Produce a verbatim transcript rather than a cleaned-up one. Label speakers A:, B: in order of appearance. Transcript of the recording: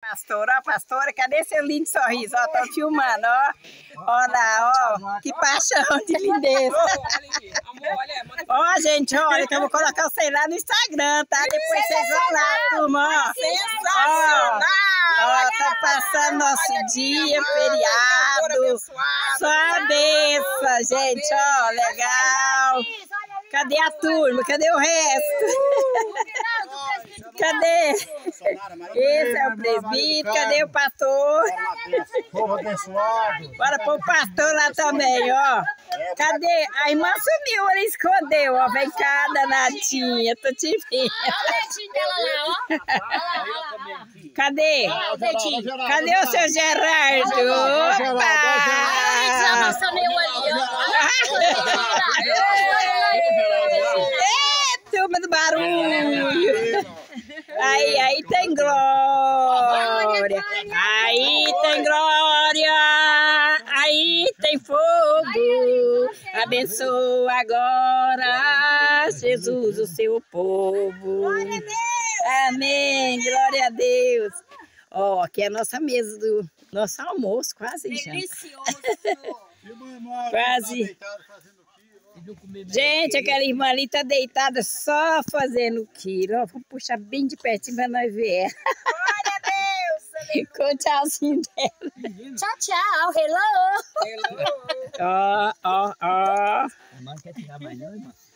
A: Pastora, ó, pastora, cadê seu lindo sorriso? Ó, tô filmando, ó. Ó lá, ó, que paixão de lindeza. Ó, gente, olha que eu vou colocar você lá no Instagram, tá? Depois vocês vão lá, turma, ó. Sensacional! Ó, tá passando nosso dia, feriado. Só a benção, gente, ó, legal. Cadê a turma? Cadê o resto? Cadê? Esse é o presbítero, cadê o pastor?
B: Povo abençoado.
A: Bora pôr o pastor lá também, ó. Cadê? A irmã sumiu, ela escondeu, ó. Vem cá, danadinha, tô te vendo. Cadê? Cadê o seu Gerardo? Opa! É, turma do barulho. Aí, aí tem glória. Aí tem glória. Aí tem fogo. Abençoa agora, Jesus, o seu povo. Amém. Glória a Deus. Ó, aqui é a nossa mesa do nosso almoço, quase já.
C: Delicioso.
A: Quase. Gente, aquela irmã ali tá deitada só fazendo quilo. Ó, vamos puxar bem de pertinho pra nós ver.
C: Glória a Deus.
A: Com o tchauzinho dela.
C: Tchau, tchau. Hello.
A: Ó, ó, ó.
D: A irmã quer tirar mais não, irmã?